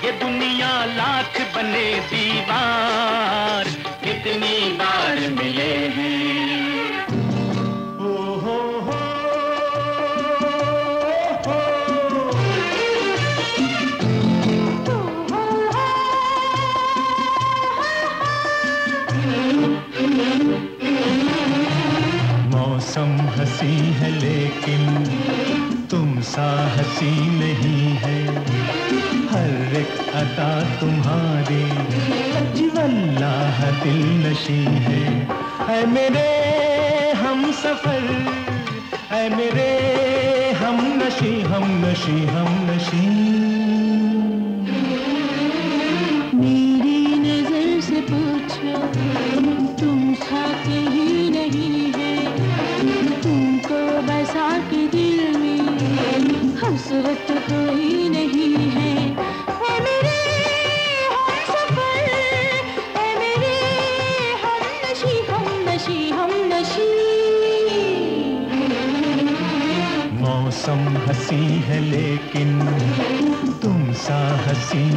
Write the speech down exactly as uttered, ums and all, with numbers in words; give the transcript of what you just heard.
ये दुनिया लाख बने दीवार, कितनी बार मिले हैं। ओ हो हो मौसम हंसी है लेकिन तुम सा हंसी नहीं है, हर एक अदा तुम्हारी वल्लाह दिल नशी है। ऐ मेरे हम सफर, ऐ मेरे हम नशी, हम नशी, हम नशी। मेरी नजर से पूछो तुम सा कहीं नहीं है, तुमको बसा के दिल में हसरत कोई नहीं है। ऐ मेरे हम सफर, ऐ मेरे हम नशी, हम नशी, हम नशी। मौसम हंसी है लेकिन तुम सा हंसी